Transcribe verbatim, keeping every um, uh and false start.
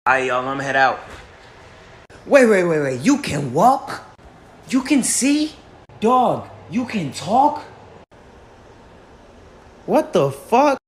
Alright, y'all, I'm head out. Wait, wait, wait, wait. You can walk? You can see? Dog, you can talk? What the fuck?